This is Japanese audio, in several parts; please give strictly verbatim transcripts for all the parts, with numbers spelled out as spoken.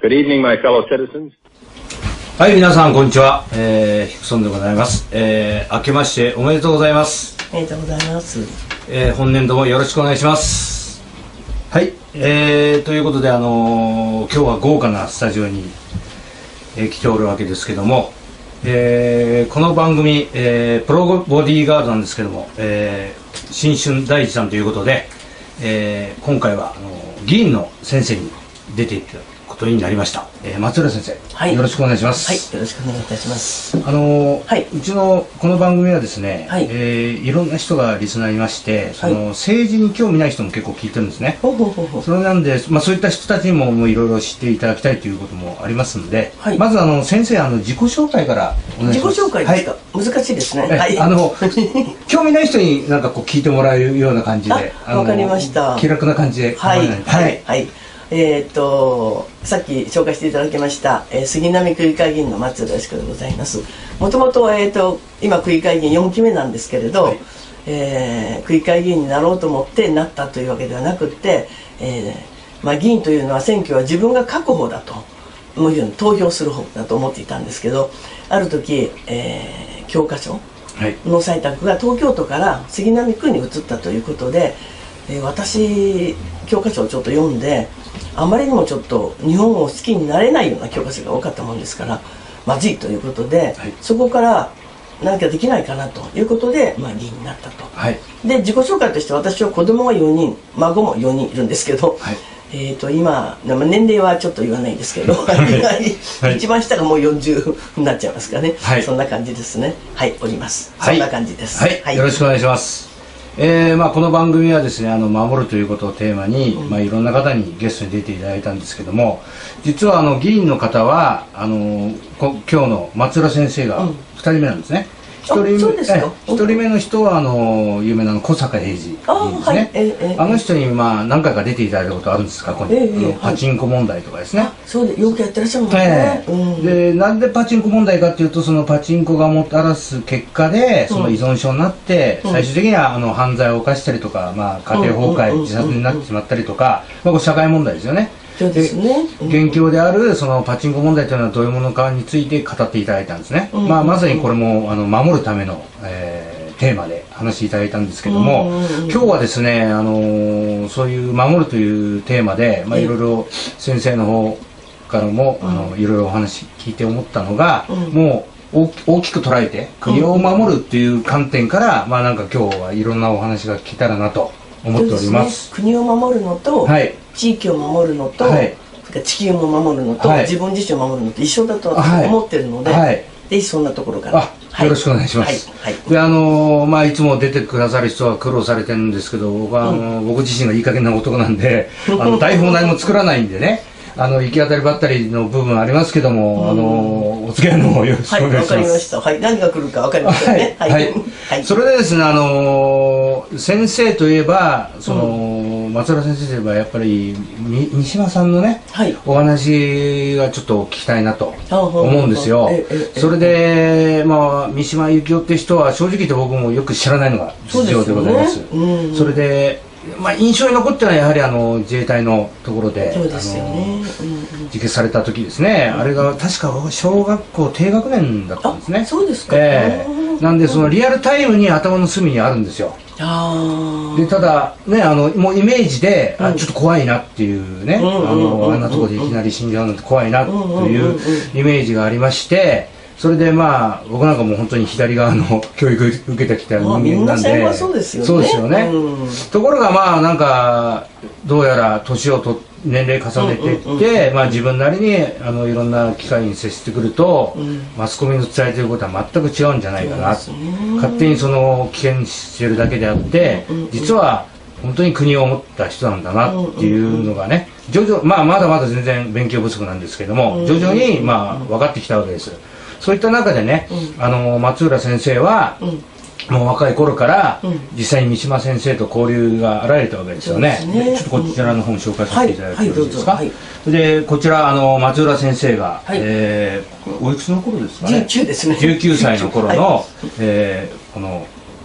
Good evening, my fellow citizens. はい、皆さん、こんにちは。えー、ヒクソンでございます。えー、明けましておめでとうございます。 おめでとうございます。 えー、本年度もよろしくお願いします。はい、えー、ということで、あのー、今日は豪華なスタジオに、えー、来ておるわけですけども、えー、この番組、えー、プロボディーガードなんですけども、えー、新春第一弾ということで、えー、今回は、あのー、議員の先生に出ていただくことになりました。えー、松浦先生、はい、よろしくお願いします。 はい、よろしくお願いいたします。 あのーはい、 うちのこの番組はですね、はい、えー、いろんな人がリスナーいまして、その、はい、政治に興味ない人も結構聞いてるんですね。ほうほうほうほう。それなんで、まあ、そういった人たちにももういろいろ知っていただきたいということもありますので、はい、まずあの先生、あの自己紹介からお願いします。 自己紹介ですか、はい、難しいですね。はい、 あの興味ない人になんかこう聞いてもらえるような感じで、 わかりました。 気楽な感じで、 はいはいはい。はい、えー、っとさっき紹介していただきました、えー、杉並区議会議員の松浦佳子でございます。もともと、えー、っと今区議会議員よんきめなんですけれど、はい、えー、区議会議員になろうと思ってなったというわけではなくって、えーまあ、議員というのは選挙は自分が書く方だと、もういう投票する方だと思っていたんですけど、ある時、えー、教科書の採択が東京都から杉並区に移ったということで、えー、私教科書をちょっと読んで、あまりにもちょっと日本を好きになれないような教科書が多かったもんですから、まずいということで、はい、そこから何かできないかなということで、まあ、議員になったと、はい、で自己紹介として私は子供がよにん、孫もよにんいるんですけど、はい、えーと今年齢はちょっと言わないですけど、はい、一番下がもうよんじゅうになっちゃいますかね、はい、そんな感じですね。はい、おります、はい、そんな感じです、 はいはい、よろしくお願いします。えーまあ、この番組はですね、あの守るということをテーマに、うん、まあ、いろんな方にゲストに出ていただいたんですけども、実はあの議員の方はあのこ今日の松浦先生がふたりめなんですね。一、うん、人目、一人目の人はあの有名なの小坂英二議員ですね。あ、はい、えー、あの人にまあ何回か出ていただいたことあるんですか、ここに、えー、パチンコ問題とかですね。はい、 そうでよくやってらっしゃるもんね。 えーうん、でなんでパチンコ問題かっていうと、そのパチンコがもたらす結果でその依存症になって、うん、最終的にはあの犯罪を犯したりとか、まあ、家庭崩壊、自殺になってしまったりとか、まあ、これ社会問題ですよね。 そうですね、 元凶であるそのパチンコ問題というのはどういうものかについて語っていただいたんですね。うん、まあ、まさにこれもあの守るための、えー、テーマで話していただいたんですけども、今日はですね、あのー、そういう守るというテーマで、まあ、いろいろ先生の方からも、うん、あのいろいろお話聞いて思ったのが、うん、もう大きく捉えて国を守るという観点から、うん、まあなんか今日はいろんなお話が聞けたらなと思っております。 ね、国を守るのと、はい、地域を守るのと、はい、地球も守るのと、はい、自分自身を守るのと一緒だと思ってるので、はい、ぜひそんなところから、 あ、よろしくお願いします。はいはい、であのー、まあいつも出てくださる人は苦労されてるんですけど、僕はあのーうん、僕自身がいい加減な男なんであの台本何も作らないんでね、あの行き当たりばったりの部分ありますけども、うん、あのお付き合いの方よろしくお願いします。はい、わかりました。 はい、何が来るかわかりましたね。 はい、はいはい、それでですね、あのー、先生といえばその、うん、松浦先生といえばやっぱり三島さんのね、はい、お話がちょっと聞きたいなと思うんですよ。それで、まあ、三島由紀夫って人は正直言って僕もよく知らないのが実情でございます。そ、ねうん、それでまあ、印象に残ってるのはやはりあの自衛隊のところで自決された時ですね、うん、あれが確か小学校低学年だったんですね。 そうですか、 えー、なんでそのリアルタイムに頭の隅にあるんですよ。あでただね、あのもうイメージで、うん、あちょっと怖いなっていうね、あんなところでいきなり死んじゃうなんて怖いなというイメージがありまして、それでまあ僕なんかもう本当に左側の教育受けてきた人間なんで、 そうですよね。 そうですよね、うん、ところがまあなんかどうやら年をと年齢重ねていって自分なりにあのいろんな機会に接してくると、うん、マスコミの伝えていることは全く違うんじゃないかな、ね、勝手にその危険にしてるだけであって、うんうんうん、実は本当に国を持った人なんだなっていうのがね、徐々まあまだまだ全然勉強不足なんですけども、徐々にまあ分かってきたわけです。そういった中でね、うん、あの松浦先生は、うん、もう若い頃から、うん、実際に三島先生と交流があられたわけですよね。ね、ちょっとこちらの本紹介させていただいてよろしいですか。はいはい、でこちらあの松浦先生が、はい、えー、おいくつの頃ですかね。 じゅうきゅうですね。 じゅうきゅうさいの頃の、はい、えー、この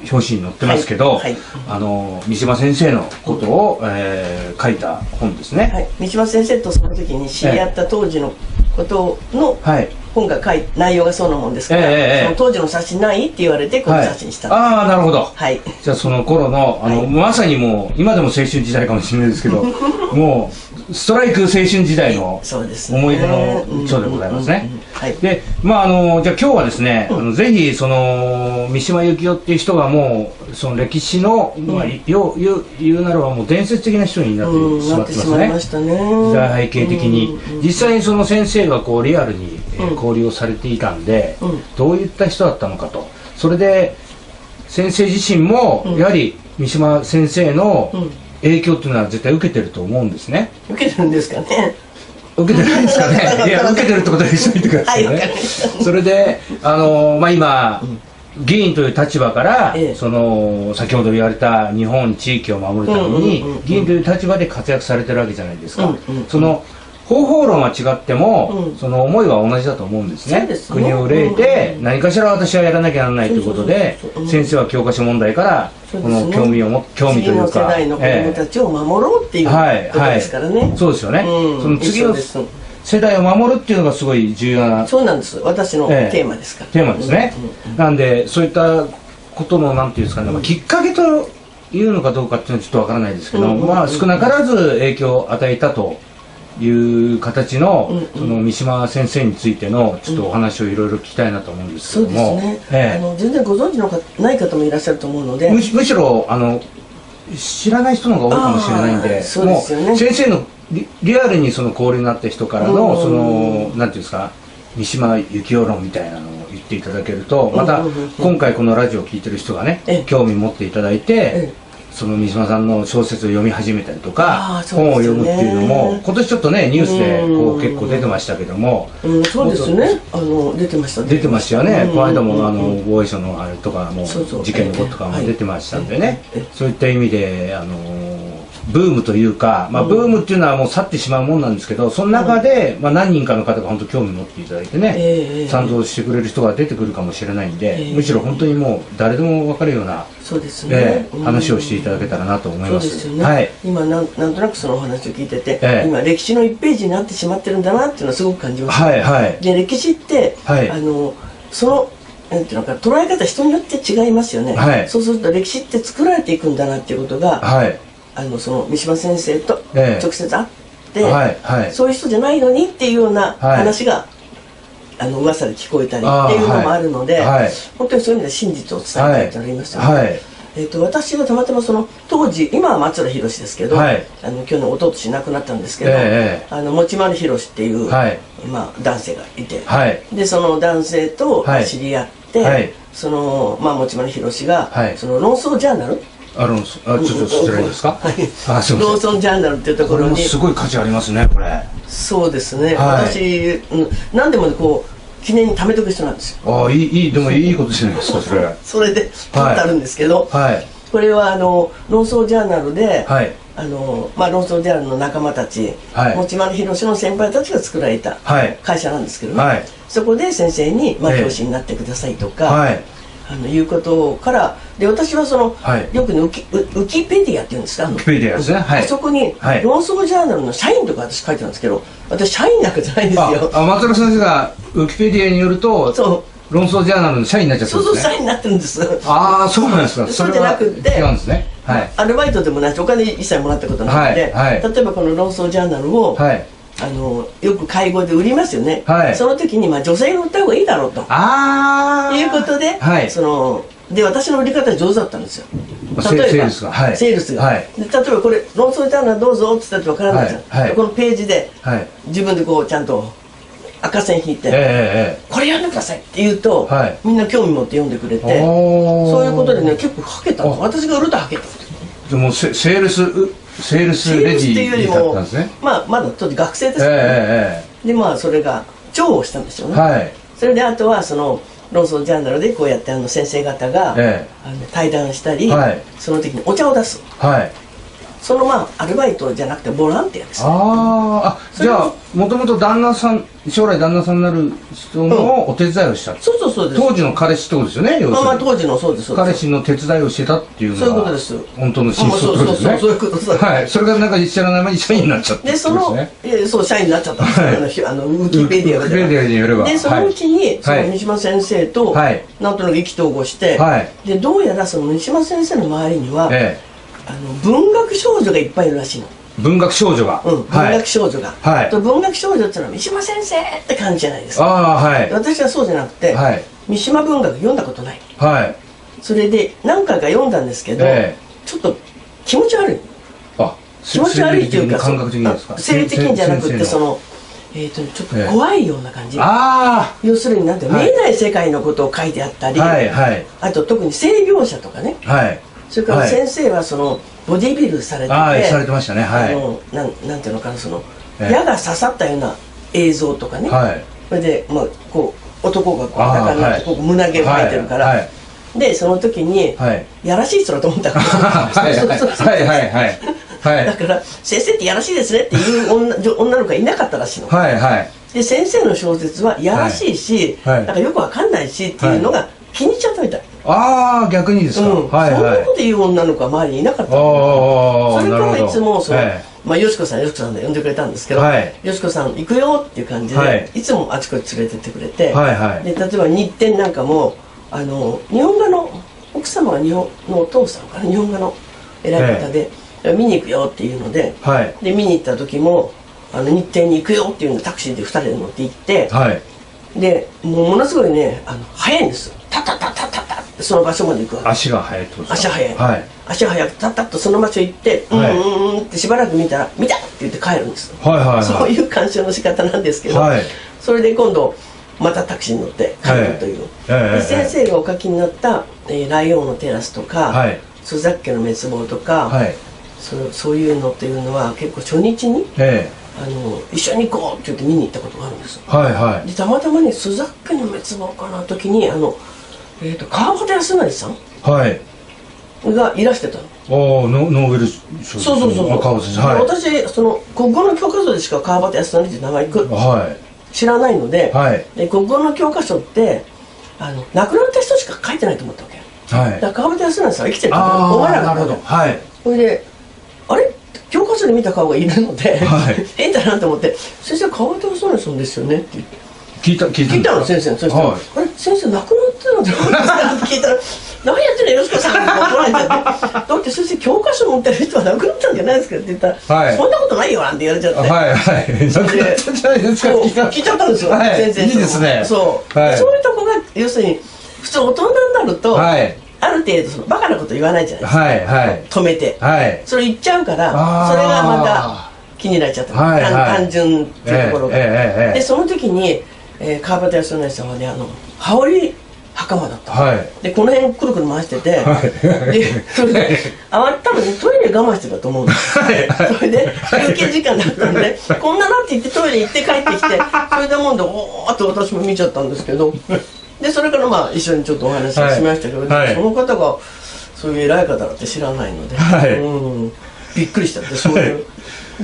表紙に載ってますけど、 はいはい、 あの三島先生のことを、えー、書いた本ですね。 はい、三島先生とその時に知り合った当時のことの本が書い内容がそうなもんですから、えー、その当時の写真ないって言われてこの写真したんです。 はい、ああなるほど、 はい、 じゃあその頃のあの、はい、まさにもう今でも青春時代かもしれないですけどもうストライク青春時代の思い出の著でございますね。でまああのじゃあ今日はですね、うん、あのぜひその三島由紀夫っていう人がもうその歴史の、うんまあ、よ言う言うならばもう伝説的な人になってしまってますね。時代背景的に、うん、実際にその先生がこうリアルに、えー、交流をされていたんで、うん、どういった人だったのかと、それで先生自身もやはり三島先生の影響っていうのは絶対受けてると思うんですね。 受けてるんですかね。 受けてないんですかね。いや受けてるってことにしといてくださいね。はい、それであのまあ今、うん、議員という立場から、ええ、その先ほど言われた日本地域を守るために議員という立場で活躍されてるわけじゃないですか。うんうんうん、その方法論は違っても、うん、その思いは同じだと思うんですね。ですね、国を憂えて、うん、何かしら私はやらなきゃならないということで、先生は教科書問題からこの興味をも興味というか、 次の世代の子供たちを守ろうっていうことですからね。はいはい、 そうですよね。うん、その次の世代を守るっていうのがすごい重要な。 そうなんです。私のテーマですから。 えー、テーマですね。うんうん、なんでそういったことのなんていうんですかね、まあ、きっかけというのかどうかっていうのはちょっとわからないですけど、まあ少なからず影響を与えたと。いう形の、うんうん、その三島先生についてのちょっとお話をいろいろ聞きたいなと思うんですけども、 そうですね、ええ、あの全然ご存知のかない方もいらっしゃると思うので、 むし、むしろあの知らない人の方が多いかもしれないんで、 そうですよね、 もう先生の リ, リアルにその交流になった人からの、うんうん、そのなんていうんですか三島由紀夫論みたいなのを言っていただけると、また今回このラジオを聞いてる人がね、興味持っていただいて、ええその三島さんの小説を読み始めたりとか、ね、本を読むっていうのも今年ちょっとねニュースでこう結構出てましたけども、 うん、そうですね、あの出てました出てましたよね、この間もあの防衛省のあれとかも事件のこととかも出てましたんでね、そういった意味であのブームというか、まあ、ブームっていうのはもう去ってしまうもんなんですけど、その中で、まあ、何人かの方が本当興味持っていただいてね、えー、賛同してくれる人が出てくるかもしれないんで、えー、むしろ本当にもう誰でも分かるようなそうですね、 えー、話をしていただけたらなと思います。 そうですよね、はい、今なんなんとなくそのお話を聞いてて、えー、今歴史のいちページになってしまってるんだなっていうのはすごく感じます、 はいはい、 で歴史って、はい、あのそのなんていうのか捉え方人によって違いますよね、はい、そうすると歴史って作られていくんだなっていうことが、はいあのその三島先生と直接会って、えーはいはい、そういう人じゃないのにっていうような話が、はい、あの噂で聞こえたりっていうのもあるので、はい、本当にそういう意味で真実を伝えたいとありますよね、はいはいえー、と私はたまたまその当時今は松浦弘ですけど、はい、あの去年一昨年亡くなったんですけど、えー、あの持丸弘っていう、はいまあ、男性がいて、はい、でその男性と知り合って、はい、そのまあ、持丸弘が、はい、その論争ジャーナルあるんですあちょっと失礼ですか、はい、 あすみませんローソンジャーナルっていうところにすごい価値ありますねこれ。 そうですね、はい、私、うん、何でもこう記念に貯めとく人なんですよ。ああいいいいでもいいことじゃないですかそれそれで取ってあるんですけど、はいはい、これはあの論争ジャーナルで、はいあのまあ、論争ジャーナルの仲間たち、はい、持丸弘の先輩たちが作られた会社なんですけどね、はい、そこで先生に、まあ、表紙になってくださいとか、はいあのいうことからで私はその、はい、よくねウキウウキペディアっていうんですかウキペディアですね、はい、 あそこに、はい、論争ジャーナルの社員とか私書いてたんですけど私社員なんかじゃないんですよ。 ああ松原先生がウキペディアによるとそう論争ジャーナルの社員になっちゃったんですね。 そうそう社員になってるんです。 ああそうなんですか。 それじゃなくて違うんですね、はい、 アルバイトでもないしお金一切もらったことないので、はいはい、例えばこの論争ジャーナルを、はいあのよく会合で売りますよね、はい、その時に、まあ、女性が売った方がいいだろうとあいうことで、はい、そので私の売り方は上手だったんですよ。例えばセールスが、はい、セールスが、はい、で例えばこれ論争ジャーナルどうぞって言ったら分からないじゃん、はいはい、このページで、はい、自分でこうちゃんと赤線引いて、えー、これやんでくださいって言うと、はい、みんな興味持って読んでくれてそういうことでね結構はけたの。私が売るとはけたでもセセールスセールスレディーだったんですね。 まあまだ当時学生ですからね、えー、でまあそれが重宝したんですよね、はい、それであとはその論争ジャーナルでこうやってあの先生方が、えー、あの対談したり、はい、その時にお茶を出す、はい、 そのまあアルバイトじゃなくてボランティアですね。 ああ、じゃあもともと旦那さん、将来旦那さんになる人のお手伝いをした、うん、 そうそうそうです。 当時の彼氏ってことですよね、要するに。 まあまあ当時のそうです。 彼氏の手伝いをしてたっていうのは、 そういうことです。 本当の真相ってことですね。 そういうことです。 はい、それがなんか知らない間に社員になっちゃったで、その、えそう社員になっちゃったんですよ。あのウィキペディアで。 ウィキペディアによれば。 で、そのうちにその三島先生となんとなく意気投合して、でどうやらその三島先生の周りには、あの文学少女がいっぱいいるらしいの。 文学少女が、 うん、文学少女が、はい、と文学少女っていうのは三島先生って感じじゃないですか。 あ、はい、 私はそうじゃなくて、はい、三島文学読んだことない、 はい、 それで何回か読んだんですけど、えー、ちょっと気持ち悪い。 あ、 気持ち悪いっていうか感覚的にですか。 生理的にじゃなくてその、えー、とちょっと怖いような感じ、えー、あ要するになんて見えない世界のことを書いてあったり、はいはい、あと特に性描写とかね、はい、それから先生はそのボディビルされてて、 あされてましたね、はい、 あのなんなんていうのかな、その矢が刺さったような映像とかね、はい、それで、まあ、こう男がこう裸になって、ここ胸毛を描いてるから、はいはい、でその時に、はい、やらしい人だと思ったからだから先生ってやらしいですねっていう女女の子がいなかったらしいの。はい、はい、で先生の小説はやらしいし、はい、なんかよくわかんないしっていうのが気に入っちゃったみたい。 ああ、逆にですか。うん、 はい、はい、そんなこと言う女の子は周りにいなかった。それからいつもその、はい、まあよしこさんよしこさんで呼んでくれたんですけど、はい、よしこさん行くよっていう感じで、はい、いつもあちこち連れてってくれて、はいはい、で例えば日展なんかもあの日本画の奥様が日本のお父さんかな、日本画の偉い方で、はい、見に行くよっていうので、はい、で見に行った時もあの日展に行くよっていうのでタクシーでふたりで乗って行って、はい、でもうものすごいねあの速いんですよ。タタタタタタってその場所まで行くわけ。 足が速いってことですか。 足速い、はい、足速くタタッとその場所行って、はい、うんうんってしばらく見たら見たって言って帰るんです、はいはいはい、そういう鑑賞の仕方なんですけど、はい、それで今度またタクシーに乗って帰るという、はい、で先生がお書きになった「えー、ライオンのテラス」とか「はい、朱雀家の滅亡」とか、はい、そ, そういうのっていうのは結構初日に、えー、あの一緒に行こうって言って見に行ったことがあるんです、はいはい、でたまたまね朱雀家の滅亡かな時にあのえー、と川端康成さん、はい、がいらしてたの。 おノーベル賞。 そうそうそうそう、はい、私その国語の教科書でしか川端康成って名前、はい、知らないので、はい、で国語の教科書ってあの亡くなった人しか書いてないと思ったわけ、はい、だから川端康成さんは生きてると思わなかったわけ。はい、それであれ教科書で見た顔がいるので、はい、変だなと思って「先生川端康成さんですよね」って言って。 聞いた聞いた聞いたの先生。そしたら「あれ先生亡くなってるの?」って聞いたら「何やってんのよしこさん」って怒られちゃって「だって先生教科書持ってる人は亡くなったんじゃないですか」って言ったら「そんなことないよ」なんて言われちゃって、はいはい亡くなったんじゃないですか聞いちゃったんですよ先生。いいですね。そうそういうとこが要するに普通大人になるとある程度そのバカなこと言わないじゃないですか、止めてそれ言っちゃうから、それがまた気になっちゃった、単純っていうところが。でその時にえー、川端康成さんはねあの羽織袴だった、はい、でこの辺くるくる回してて、はい、でそれであ多分ねトイレ我慢してたと思うんです、はい、それで休憩時間だったんでこんななって言ってトイレ行って帰ってきてそれでもんでおーっと私も見ちゃったんですけど、でそれからまあ一緒にちょっとお話ししましたけど、はい、その方がそういう偉い方だって知らないので、はい、うんびっくりしたってそういう、はい、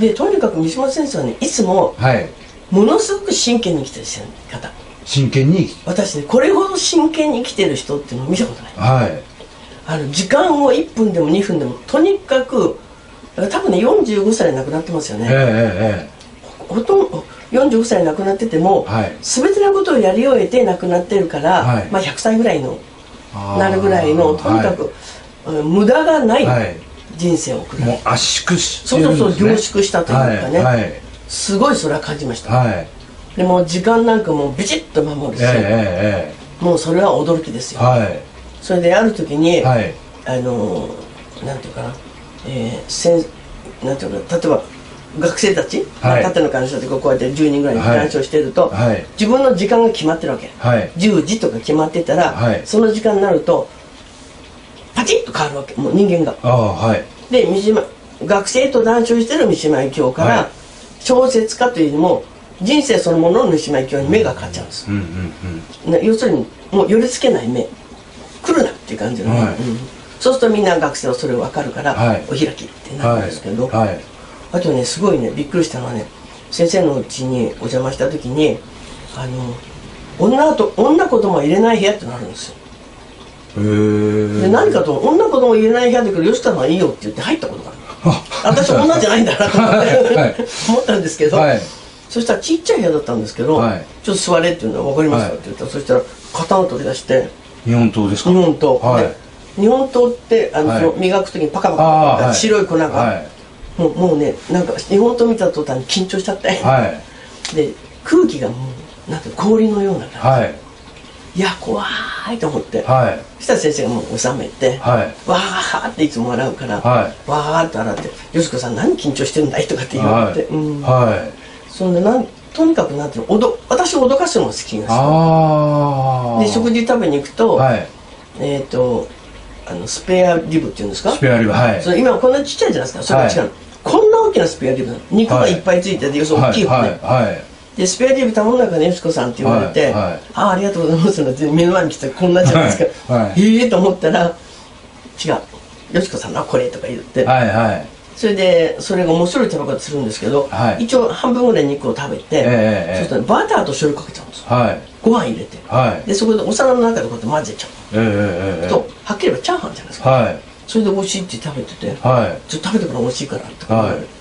でとにかく三島先生はねいつも、はいものすごく真剣に生きてる方。 真剣に私ねこれほど真剣に生きてる人っていうのを見たことない、はい、あの時間をいっぷんでもにふんでもとにかくだから多分ねよんじゅうごさいで亡くなってますよね、えーえー、ほとんどよんじゅうごさいで亡くなってても、はい、全てのことをやり終えて亡くなってるから、はい、まあひゃくさいぐらいのなるぐらいのとにかく、はい、無駄がない人生を送る、 もう圧縮してるんですね。そうそうそう凝縮したというかね、はいはい、すごいそれは感じました、はい、でも時間なんかもビチッと守るし、えーえー、もうそれは驚きですよ、はい、それである時に、はい、あのなんていうかな、えー、せんなんていうか例えば学生たち、はい、縦の鑑賞でこうやってじゅうにんぐらいに鑑賞してると、はい、自分の時間が決まってるわけ、はい、じゅうじとか決まってたら、はい、その時間になるとパチッと変わるわけ、もう人間が。あ、はい、で三島学生と談笑してる三島由紀夫から、はい、小説家というよりも人生そのものの三島由紀夫に目が変わっちゃうんです、要するにもう寄りつけない目来るなっていう感じの、はい、うん、 そうするとみんな学生はそれ分かるから、 はい、 お開きってなるんですけど、 はいはい、 あとねすごいねびっくりしたのはね、先生の家にお邪魔した時にあの女と女子供は入れない部屋ってなるんですよ。へで何かと女子供入れない部屋で来る吉田さんはいいよって言って入ったことがある私女じゃないんだなと思って、はい、思ったんですけど、はい、そしたらちっちゃい部屋だったんですけど、はい、ちょっと座れっていうのは分かりますかって言ったら、はい、そしたら刀を取り出して日本刀ですか。 日本刀、はい、日本刀ってあの、はい、その磨く時にパカパカパカ白い粉が、はい、もうもうねなんか日本刀見た途端に緊張しちゃって、はい、で空気がもうなんか氷のような感じ、はい、いや怖いと思って、はい、そしたら先生がもう収めて、はい、わーっていつも笑うから、はい、わーって笑って「よしこさん何緊張してるんだい?」とかって言われて、はいうんはい、そんでなんとにかくなんていうのおど私脅かすのが好きなんですよ。で食事食べに行くと、はい、えっ、ー、とあのスペアリブっていうんですか、 スペアリブ、はい、 その今こんなちっちゃいじゃないですか、それが違うの、はい、こんな大きなスペアリブなの、肉がいっぱいついてて、要するに大きい方ね、はいはいはい、でスペアリブ頼んだからねよしこさんって言われて「はいはい、ああありがとうございます」って目の前に来てこんなじゃないですか、はいはい、ええと思ったら「違うよしこさんのはこれ」とか言って、はいはい、それでそれが面白い食べ方するんですけど、はい、一応半分ぐらい肉を食べて、えー、そうするとバターと醤油かけちゃうんですよ、はい、ご飯入れて、はい、でそこでお皿の中でこうやって混ぜちゃう、えー、とはっきり言えばチャーハンじゃないですか、はい、それで美味しいって食べてて「はい、ちょっと食べてから美味しいから」とか言われて、はい、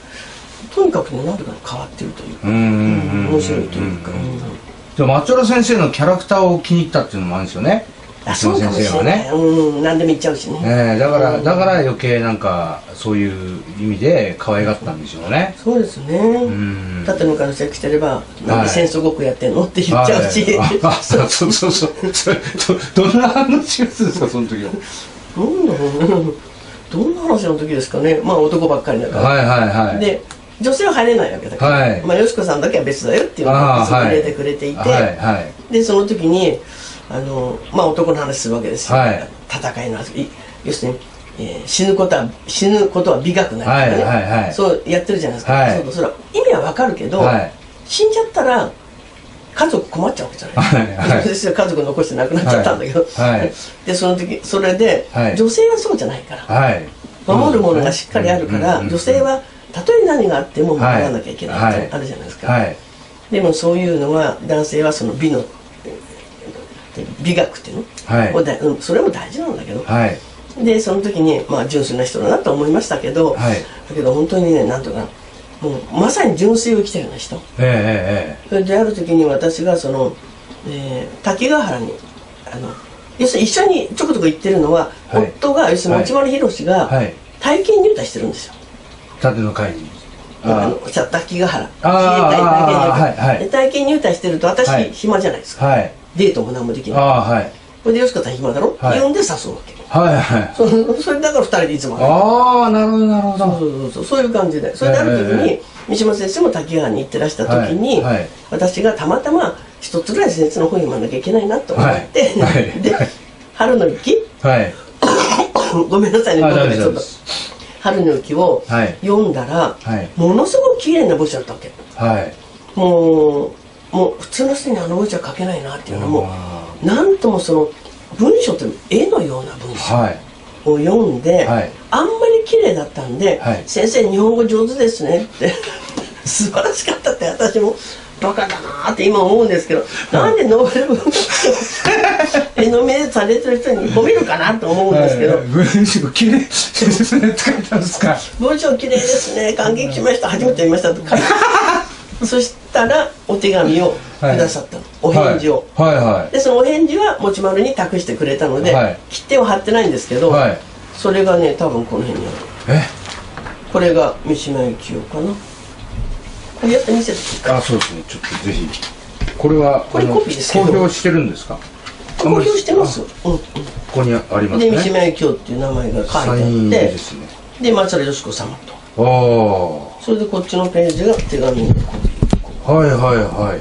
とにかくね何でか変わってるというか面白いというか。 じゃあ松浦先生のキャラクターを気に入ったっていうのもあるんですよね。 あ、そうかもしれない。うん、何でも言っちゃうしね。 ええ、だからだから余計なんかそういう意味で可愛がったんでしょうね。 そうですね。縦のからしてればなんで戦争ごっこやってんのって言っちゃうし。 あ、そうそうそうそう。どんな話ですかその時は。 なんだろうね。どんな話の時ですかね。まあ男ばっかりだから。はいはいはい。で。女性は入れないわけだから、はい、まあよしこさんだけは別だよっていうのを入れてくれていて、はいはい、でその時にあの、まあ、男の話するわけですよ、はい、戦いの話、要するに、えー、死ぬことは死ぬことは美学なりとかね、はいはいはい、そうやってるじゃないですか、はい、そうそれは意味はわかるけど、はい、死んじゃったら家族困っちゃうわけじゃない、はいはい、私は家族残して亡くなっちゃったんだけど、はいはい、でその時それで、はい、女性はそうじゃないから、はい、守るものがしっかりあるから、女性はたとえ何があっても守らなきゃいけないってあるじゃないですか、はいはい、でもそういうのは男性はその美の美学っていうの、はい、それも大事なんだけど、はい、でその時にまあ純粋な人だなと思いましたけど、はい、だけど本当にねなんとかもうまさに純粋を生きてるような人、えーえー、それである時に私がその、えー、滝ヶ原にあの要するに一緒にちょこちょこ行ってるのは、はい、夫が要するに持丸宏が体験入隊してるんですよ。 縦の会にあの滝ヶ原自衛隊体験入隊、はいはい、体験入隊してると私、はい、暇じゃないですか、はい、デートも何もできない、はい、これでよしこさん暇だろ、はい、呼んで誘うわけ、はいはい、そ, それだからふたりでいつもああなるほどなるほどそうそうそうそういう感じでそれである時に、えー、三島先生も滝ヶ原に行ってらした時に、はいはい、私がたまたま一つぐらい先生の本読まなきゃいけないなと思って、はいはい、で、はい、春の雪、はい、ごめんなさいね僕ねちょっと春の雪を読んだら、はい、ものすごく綺麗な文章だったわけ、はい、もうもう普通の人にあの文章は書けないなっていうのもなんともその文章って絵のような文章を読んで、はい、あんまり綺麗だったんで、はい、先生日本語上手ですねって素晴らしかったって私もバカだなって今思うんですけど、なんでノーベル文学賞絵の目されてる人に褒めるかなと思うんですけど、はい、 文章綺麗ですねって書いてあるんですか。 文章綺麗ですね感激しました初めて読みましたと書いてそしたらお手紙をくださったの、はい、お返事を、はいはいはい、でそのお返事は持丸に託してくれたので、はい、切手を貼ってないんですけど、はい、それがね多分この辺にある。えこれが三島由紀夫かな。これやって見せてあ、そうですね。ちょっとぜひ。これはこれコピーですけど。 公表してるんですか。 公表してます。うん。ここにありますね。 で三島由紀夫っていう名前が書いてあって、ですね。で松原佳子様と。ああ。それでこっちのページが手紙のコピー。はいはいはい。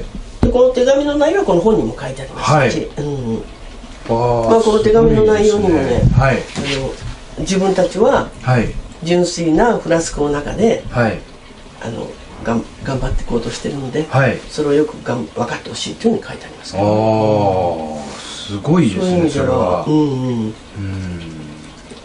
でこの手紙の内容はこの本にも書いてありますし、はい、うん。ああ。まあこの手紙の内容にもね、はい。あの自分たちは純粋なフラスコの中で、はい。あの。がん頑張っていこうとしてるので、はい、それをよくがん分かってほしいというふうに書いてありますから、ね、 ああすごいですねそれは。うんうん、うん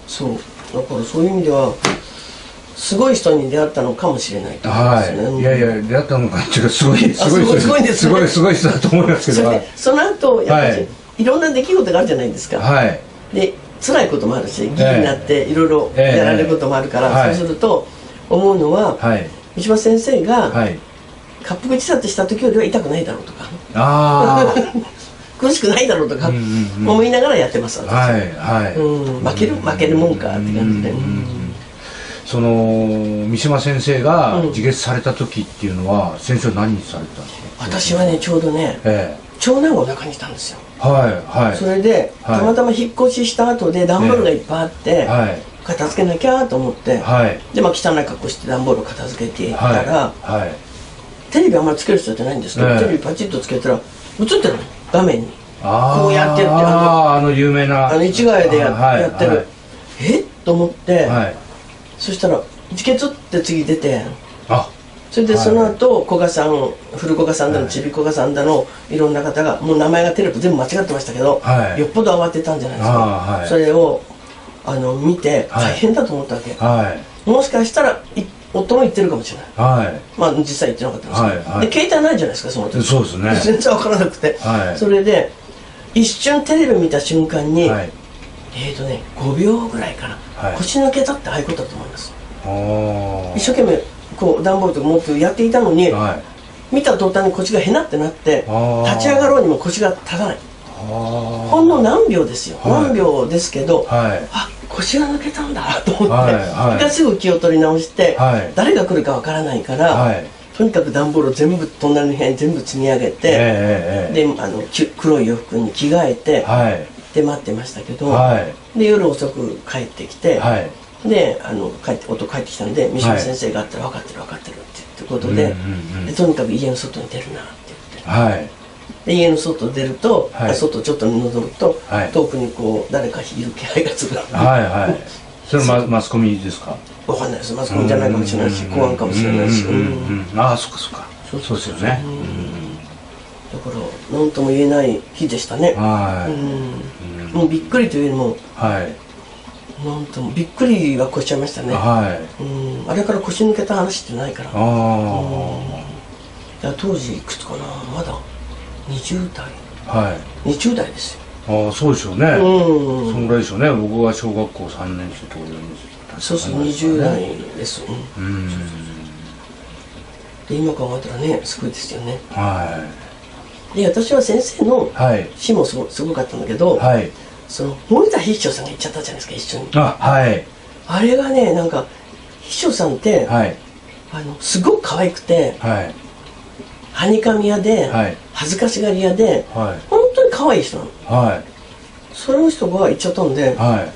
そうだからそういう意味ではすごい人に出会ったのかもしれないと思いますね、 はい、いやいや出会ったのかっていうかすごいすごい人すごいですね、 すごいすごい人だと思いますけど、 それでその後やっぱり、 はい、 いろんな出来事があるじゃないですか、 はい、 で辛いこともあるし議員になっていろいろやられることもあるから、 えーえー、 そうすると思うのは、はい、三島先生が、はい、滑腹自殺した時よりは痛くないだろうとか、あ苦しくないだろうとか思いながらやってます、私。はいはい、うん、負ける負けるもんかって感じで。 その三島先生が自決された時っていうのは、うん、先生は何されたんですか？ 私はねちょうどね、ええ、長男がお腹にいたんですよ。はいはい。それで、はい、たまたま引っ越しした後で段ボールがいっぱいあって、ええ、はい、片付けなきゃと思って、はい、でまあ汚い格好して段ボールを片付けていったら、はいはい、テレビあんまりつける人じゃないんですけど、ええ、テレビパチッとつけたら映ってるの画面に。こうやってるってあの有名なあの市ヶ谷で や,、はい、やってる、はい、えっと思って、はい、そしたら自決って次出て、あそれでその後、はい、古賀さん古古賀さんだのちび古賀さんだのいろんな方がもう名前がテレビ全部間違ってましたけど、はい、よっぽど慌てたんじゃないですか、はい、それをあの見て大変だと思ったわけ、はい、もしかしたら夫も言ってるかもしれない、はい、まあ実際言ってなかったんですけど、はいはい、で携帯ないじゃないですかその時。 そうですね、 全然分からなくて、はい、それで一瞬テレビ見た瞬間に、はい、えっとねごびょうぐらいかな、はい、腰抜けたってああいうことだと思います。一生懸命こう段ボールとか持ってやっていたのに、はい、見た途端に腰がへなってなって立ち上がろうにも腰が立たない。ほんの何秒ですよ、はい、何秒ですけど、はい、あ腰が抜けたんだと思って、はいはい、すぐ気を取り直して、はい、誰が来るかわからないから、はい、とにかく段ボールを全部隣の部屋に全部積み上げて、えーえー、であの黒い洋服に着替えて、はい、で待ってましたけど、はい、で夜遅く帰ってきて、はい、であの帰って夫帰ってきたんで三島先生があったら分かってる分かってるってことで、はい、でとにかく家の外に出るなって言って、はい、で家の外出ると、はい、外ちょっと覗むと、はい、遠くにこう誰かいる気配がする。はいはい。 それママスコミですか？ わかんないです。マスコミじゃないかもしれないし、公安かもしれないし。 ああ、そっかそっか。そうですよね。 だから何とも言えない日でしたね。はい。もうびっくりというよりも、はい。なんともびっくりは越しちゃいましたね。はい。あれから腰抜けた話ってないから。ああ。当時いくつかな、まだにじゅうだい。はい。にじゅうだいですよ。 ああ、そうでしょうね。うん。そのぐらいでしょうね。僕は小学校さんねん生とかよねん生。 そうそう、にじゅうだいです。うん。で今考えたらねすごいですよね。はい。で私は先生の死もすごすごかったんだけど、はい、その森田必勝さんが行っちゃったじゃないですか一緒に。あ、はい。あれがねなんか必勝さんって、はい、あのすごく可愛くて、はい、はにかみ屋で、はい、恥ずかしがり屋で、はい、本当に可愛い人なの。はい。その人が行っちゃったんで、はい、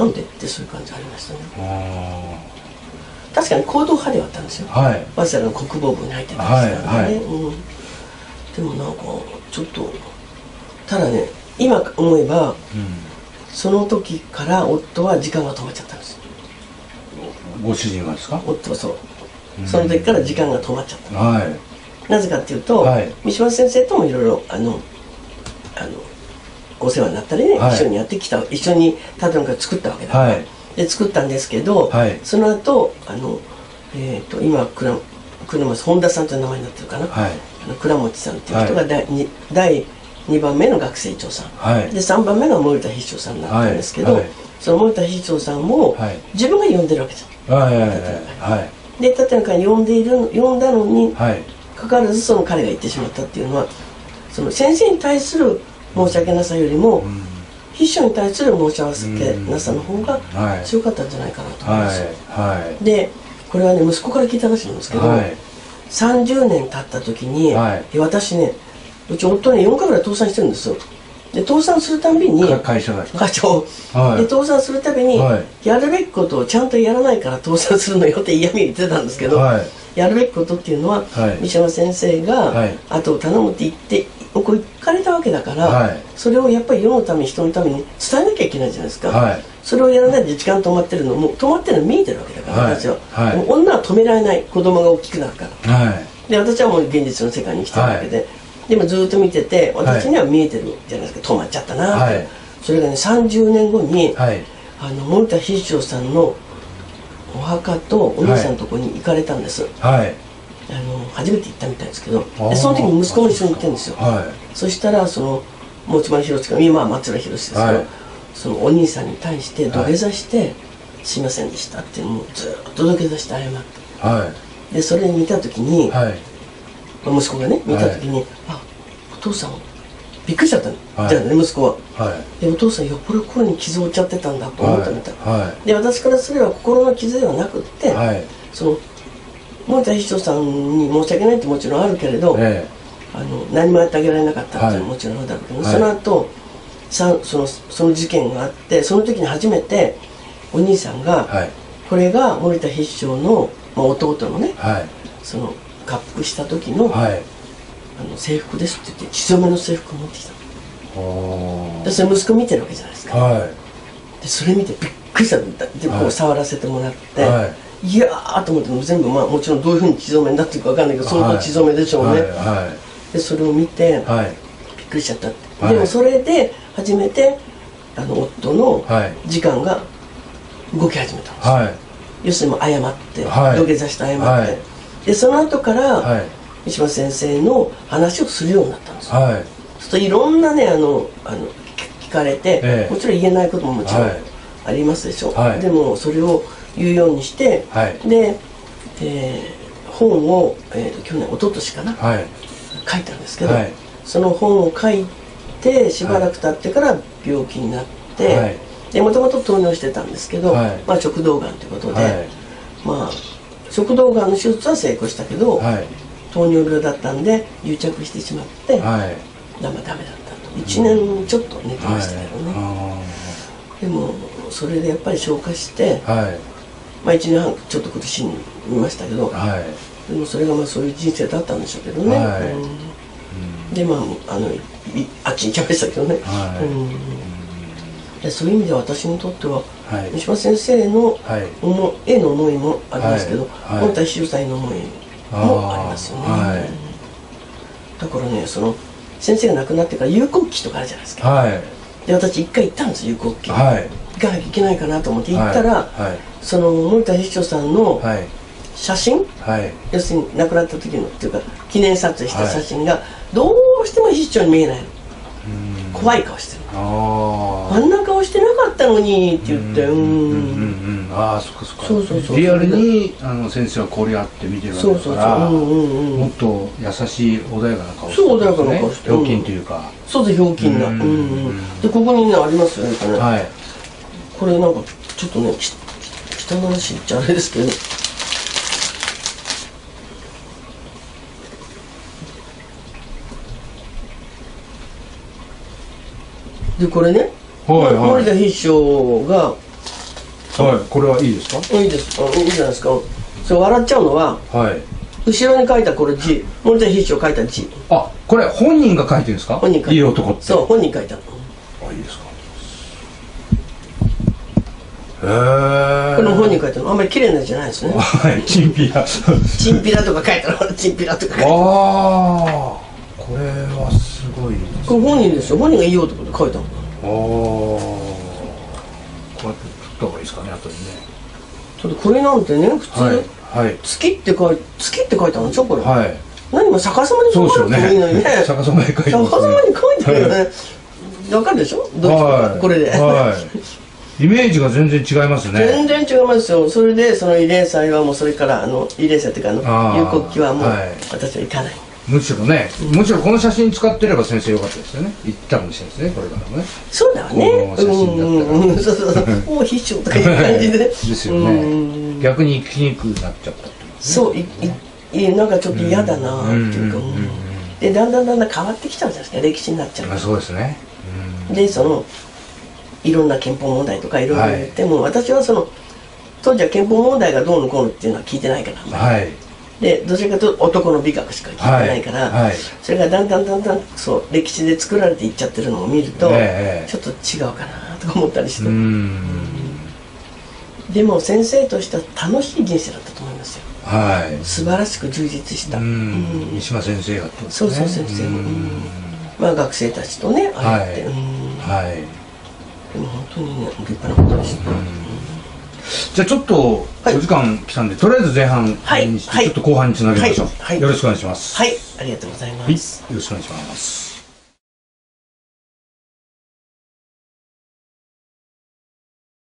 なんでってそういう感じありましたね。あ確かに行動派ではあったんですよ、はい、早稲田の国防部に入ってたんですからね、はいはいうん、でもなんかちょっとただね今思えば、うん、その時から夫は時間が止まっちゃったんですよ。 ご主人がですか？ 夫はそう、うん、その時から時間が止まっちゃった、はい、なぜかっていうと、はい、三島先生ともいろいろあのあのお世話になったりね、はい、一緒にやってきた一緒に建物から作ったわけだから、はいで作ったんですけど、はい、その後あの、えー、と今倉倉本本田さんという名前になってるかな、はい、あの倉持さんっていう人がだい、はい、だいにばんめの学生長さん、はい、でさんばんめが森田必勝さんだったんですけど、はいはい、その森田必勝さんも、はい、自分が呼んでるわけじゃん、はいはいはい、で立中に呼んでいる呼んだのに、はい、かかわらずその彼が言ってしまったっていうのはその先生に対する申し訳なさよりも、うん秘書に対する申し訳なさの方が強かったんじゃないかなと思います、はいはい、でこれはね息子から聞いた話なんですけど、はい、さんじゅうねん経った時に、はい、私ねうち夫ねよんかいぐらい倒産してるんですよ。で倒産するたびに会社が会長、はい、で倒産するたびに、はい、やるべきことをちゃんとやらないから倒産するのよって嫌味言ってたんですけど、はい、やるべきことっていうのは、はい、三島先生が後を頼むって言ってここ行かれたわけだから、はい、それをやっぱり世のために人のために伝えなきゃいけないじゃないですか、はい、それをやらないで時間止まってるのも止まってるの見えてるわけだから、はい、私は、はい、もう女は止められない子供が大きくなるから、はい、で私はもう現実の世界に来てるわけで、はい、でもずっと見てて私には見えてるじゃないですか、止まっちゃったなって、はい、それがねさんじゅうねんごに、はい、 あの森田菱章さんのお墓とお兄さんのところに行かれたんです、 はい、 あの初めて行ったみたいですけど、でその時に息子も一緒に行ってるんですよ、 はい、 そしたらその持丸博か今は松浦博ですけど、はい、そのお兄さんに対して土下座して「はい、すいませんでした」ってもうずっと土下座して謝って、はい、でそれ見た時に、はい、息子がね見た時に「はい、あお父さんびっくりしちゃったの、はい、じゃあね息子は、はい、でお父さんよっぽど心に傷を負っちゃってたんだと思ったみたい、はいはい、で私からすれば心の傷ではなくって、はい、その森田菱章さんに申し訳ないってもちろんあるけれど、ええ、あの何もやってあげられなかったっていうのももちろんあるだろうけど、はい、その後さそのその事件があってその時に初めてお兄さんが、はい、これが森田菱章の、まあ、弟のね、はい、その滑腹した時の、はい、あの制服ですって言って血染めの制服を持ってきたのでそれ息子見てるわけじゃないですか、はい、でそれ見てびっくりしたんだでこう触らせてもらって、はい、いやーと思っても全部、まあ、もちろんどういうふうに血染めになってるか分かんないけど相当血染めでしょうね、はいはいはい、でそれを見て、はい、びっくりしちゃったって、はい、でもそれで初めてあの夫の時間が動き始めたんですよ、はい、要するに謝って、はい、土下座して謝って、はい、でその後から、はい、三島先生の話をするようになったんですよ、はい、そうするといろんなねあのあの聞かれて、ええ、もちろん言えないことももちろんありますでしょ、はい、でもそれを言うようにして、はい、で、えー、本を、えー、去年一昨年かな、はい、書いたんですけど、はい、その本を書いてしばらく経ってから病気になって、はい、でもともと糖尿してたんですけど、はい、まあ、食道がんということで、はい、まあ食道がんの手術は成功したけど、はい、糖尿病だったんで癒着してしまって、はい、ダメダメだったといちねんちょっと寝てましたけどね、はい、でもそれでやっぱり消化して、はい、まあいちねんはんちょっと苦しみましたけど、はい、でもそれがまあそういう人生だったんでしょうけどね、はい、うん、でまああのあっちに行きましたけどね、はい、うん、でそういう意味では私にとっては、はい、三島先生の思、はい、絵の思いもありますけど、はい、森田菱章さんへの思いもありますよね、はい、だからねその先生が亡くなってから有効期とかあるじゃないですか、はい、で私一回行ったんです有効期、はい、行かなきゃいけないかなと思って行ったら、はいはい、その森田菱章さんの写真、はい、要するに亡くなった時のっていうか記念撮影した写真がどうしても菱章に見えないの、怖い顔してる、ああんな顔してなかったのにって言って、うん、 ああそっかそっか、そうそうそう、リアルにあの先生はこれあって見てるわけだからもっと優しい穏やかな顔してるんですね、そう穏やかな顔してる、ひょうきんというか、 そうです、ひょうきんな、うんうん、でここにねありますよね、はい、これなんかちょっとね汚らしいっちゃあれですけど、でこれね、はいはい、森田菱章が、 はい、これはいいですか？ いいです、あいいじゃないですか。それ笑っちゃうのは、はい、後ろに書いたこれ字、森田菱章書いた字。 あ、これ本人が書いてるんですか？本人書いた。いい男って。 そう、本人書いたの。 あ、いいですか。へえ。 これも本人書いたの。あんまり綺麗な字じゃないですね。 はい、チンピラ。 チンピラとか書いたの。チンピラとか書いたの。 ああ、これはすごいですね。 これ本人ですよ。本人がいい男で書いたの。ああ、 こうやって振った方がいいですかね、後にね。 ちょっとこれなんてね、普通、はいはい、月って書いて、月って書いたんでしょ、これ。はい。何も逆さまに書かなくてもいいのにね。 逆さまに書いてますね。 逆さまに書いてるよね。わかるでしょ、どっちか、これで。はい。 イメージが全然違いますね。 全然違いますよ。それで、その慰霊祭はもうそれから、あの、慰霊祭っていうか、あの、有国旗はもう、私は行かない。 むしろね、むしろこの写真使ってれば先生よかったですよね。言ったかもしれないですね、これからもね。 そうだよね。この写真だったら。そうそうそう。もう必勝とかいう感じで。 ですよね。逆に生きにくくなっちゃったっていう。 そう、い、い、なんかちょっと嫌だなっていうか。で、だんだんだんだん変わってきちゃうじゃないですか、歴史になっちゃう。 そうですね。 で、その、いろんな憲法問題とかいろいろ言っても、私はその、当時は憲法問題がどうのこうのっていうのは聞いてないから。はい。でどちらかというと男の美学しか聞いてないから、はいはい、それがだんだんだんだんそう歴史で作られていっちゃってるのを見ると、えー、ちょっと違うかなとか思ったりして、でも先生としては楽しい人生だったと思いますよ、はい、素晴らしく充実した、 三島先生がってことですね。 そうそう先生も、まあ学生たちとねああやって、 はい、はい、 でも本当にね立派なことでした、うん、 じゃあちょっとお時間来たんで、はい、とりあえず前半にして、はい、ちょっと後半につなげましょう、はいはい、よろしくお願いします。 はい、ありがとうございます、 はい、よろしくお願いします。